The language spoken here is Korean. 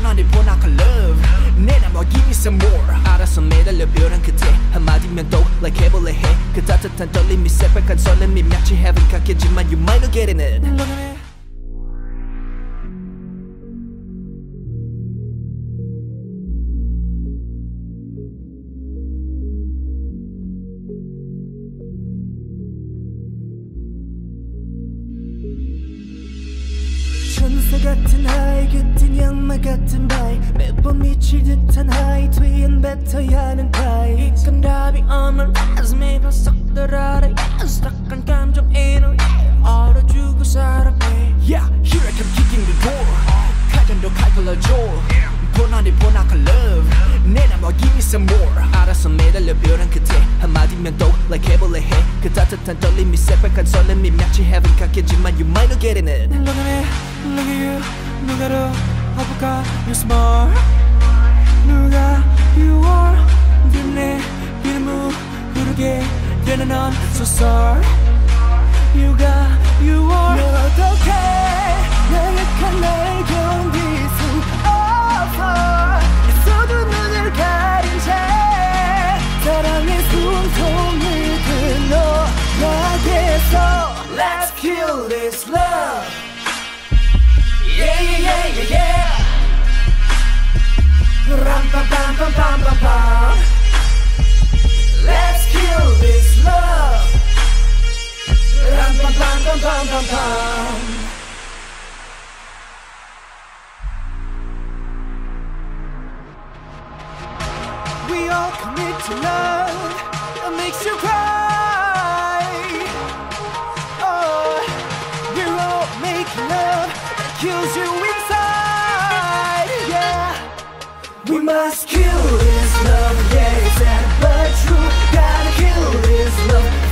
너를 보나까 love 내 맘 give me some more 알아서 매달려 벼랑 끝에 한마디면 또 like 해볼래 해 그 따뜻한 떨림이 새빨간 설렘이 마치 heaven 같겠지만 you might not get it 천사 같은 하이 그땐 양말 같은 바이 매번 미칠 듯한 하이 뒤엔 뱉어야 하는 타이 이건 답이 없는 resume 벌썩 들어라 stuck한 감정에는 얼어주고 살아내 Yeah, here I come kicking the door 가장도 칼걸러줘 보나니 보나까 love 내 맘 give me some more 알아서 매달려 벼랑 끝에 한마디면 또 like 해볼래 해 그 따뜻한 떨림이 새빨간 설렘이 마치 heaven 같겠지만 you might not get it Look at me, look at you 누가 더 아프까 you're smart 누가 you are 뒷내 이름을 부르게 되는 넌 so sorry You got you are 널 어떡해 나약한 날 견딜 수 없어 있어도 눈을 가린 채 사랑의 숨통을 끊어 나겠어 Let's kill this love Yeah yeah yeah yeah yeah Ram pam pam pam pam pam pam Let's kill this love Ram pam pam pam pam pam pam We all commit to love that makes you cry Oh, we're all making love that kills you inside Yeah We must kill this love, yeah, it's sad but true Gotta kill this love